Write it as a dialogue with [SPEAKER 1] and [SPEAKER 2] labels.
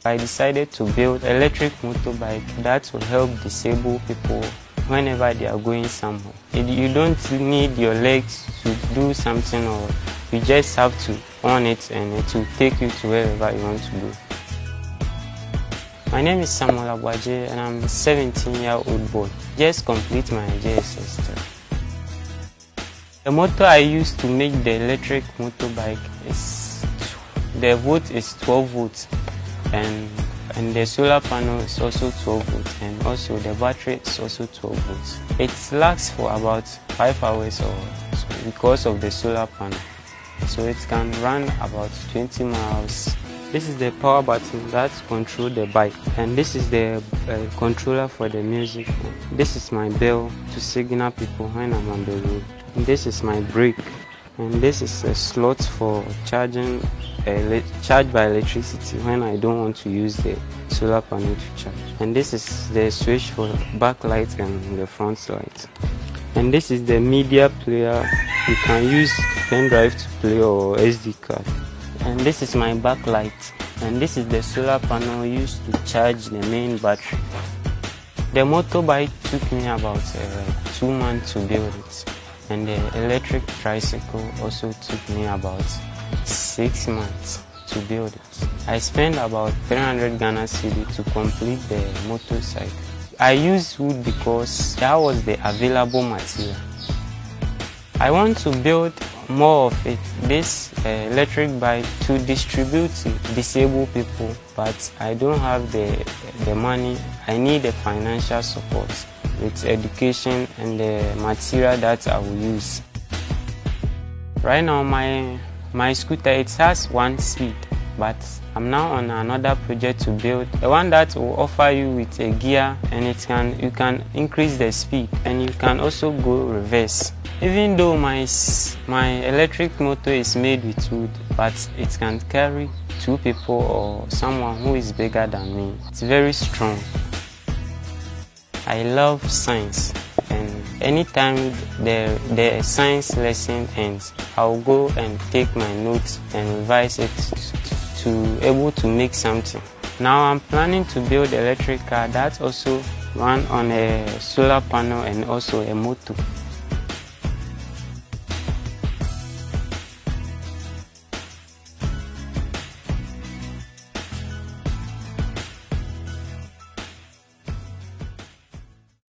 [SPEAKER 1] I decided to build electric motorbike that will help disabled people whenever they are going somewhere. You don't need your legs to do something, or you just have to on it and it will take you to wherever you want to go. My name is Samuel Abwaje and I'm a 17-year-old boy. Just complete my JSS 3. The motor I used to make the electric motorbike is, the volt is 12 volts and the solar panel is also 12 volts, and also the battery is also 12 volts. It lasts for about 5 hours or so because of the solar panel. So it can run about 20 miles. This is the power button that controls the bike, and this is the controller for the music. This is my bell to signal people when I'm on the road. And this is my brake, and this is a slot for charging, charged by electricity when I don't want to use the solar panel to charge. And this is the switch for backlight and the front light. And this is the media player. You can use pen drive to play or SD card. And this is my backlight, and this is the solar panel used to charge the main battery. The motorbike took me about 2 months to build it, and the electric tricycle also took me about 6 months to build it. I spent about 300 Ghana cedi to complete the motorcycle. I used wood because that was the available material. I want to build more of it, this electric bike, to distribute to disabled people, but I don't have the money. I need the financial support with education and the material that I will use. Right now my scooter, it has 1 speed, but I'm now on another project to build the one that will offer you with a gear, and you can increase the speed, and you can also go reverse. Even though my electric motor is made with wood, but it can carry 2 people or someone who is bigger than me. It's very strong. I love science, and anytime the science lesson ends, I'll go and take my notes and revise it to able to make something. Now I'm planning to build an electric car that also run on a solar panel and also a motor.